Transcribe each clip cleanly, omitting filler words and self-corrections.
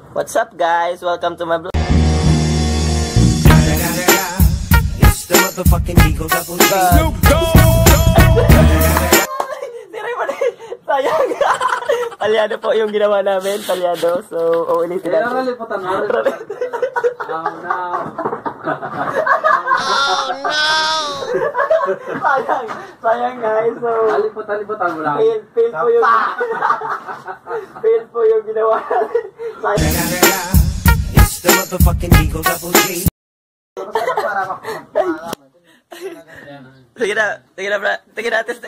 What's up guys? Welcome to my vlog. It's the motherfucking Eagle Double G. Snoop Dogg! Sayang. Palyado po yung ginawa namin. Palyado. So, ulitin natin. Oh no! Sayang guys. So, Alipot-alipotan mo lang. fail po yung fail po yung ginawa natin. Sayang. It's the motherfucking Eagle Double G. Sige na, bro. Sige na, test.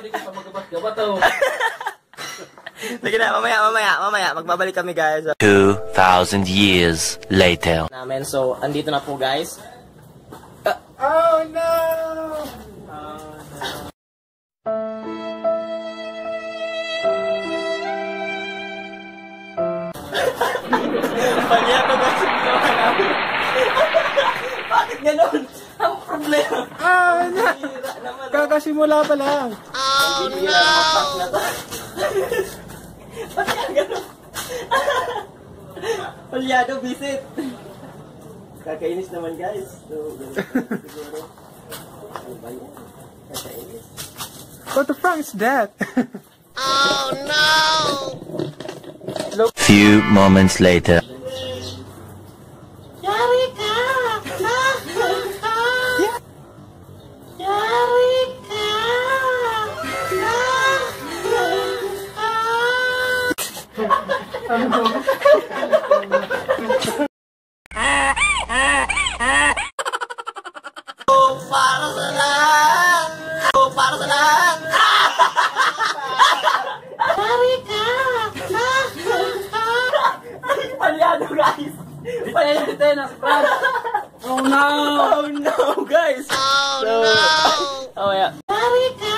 Sige na, mamaya. Magbabalik kami guys. 2,000 years later. Namin. So, andito na po guys. Oh no! Palyado guys yung ginawa namin. Bakit ganun? Ang problema. Hira naman. Kakasimula pa lang. Hira naman na to. Bakit ganun? Palyado, visit. Kakainis naman guys. So, siguro. Ano ba yan? Kakainis. What the fuck is that? Few moments later. Yari ka! Yari ka! Para sa lahat! Yari ka! Palyado guys! Palyado tayo na surprise! Oh no! Oh no guys! Oh no! Oh yeah. Yari ka!